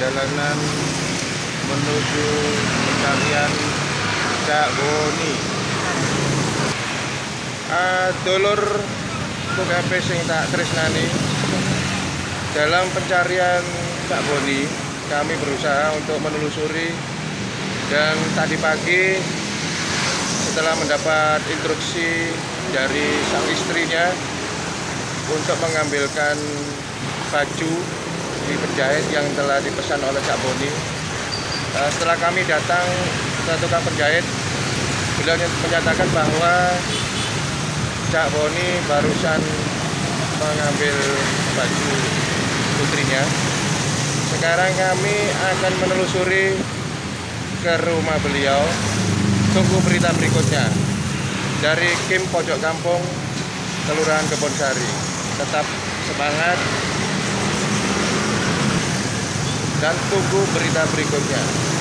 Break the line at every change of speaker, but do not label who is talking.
perjalanan menuju pencarian Cak Boni. Dulur KP sing tak tresnani, dalam pencarian Cak Boni kami berusaha untuk menelusuri, dan tadi pagi setelah mendapat instruksi dari sang istrinya untuk mengambilkan baju di penjahit yang telah dipesan oleh Cak Boni, setelah kami datang ke tukang penjahit, beliau menyatakan bahwa Cak Boni barusan mengambil baju putrinya. Sekarang kami akan menelusuri ke rumah beliau. Tunggu berita berikutnya dari Kim Pojok Kampung, Kelurahan Kebonsari. Tetap semangat dan tunggu berita berikutnya.